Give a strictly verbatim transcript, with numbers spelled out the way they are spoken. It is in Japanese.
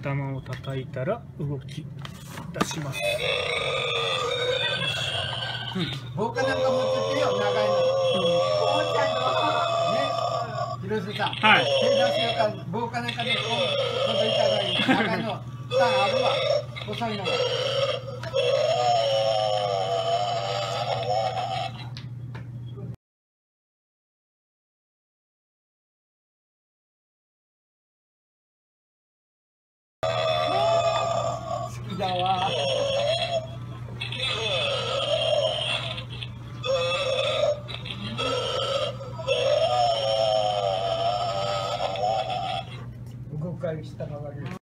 頭を叩いたら動き出します。 棒かなんか持っててよ、長いの。こうちゃんのね、広瀬さん。 はい。 手出しようか、棒かなんかでこう届いたらいい。長いの、さあるわ。細いのが。好きだわ。動かしたままで。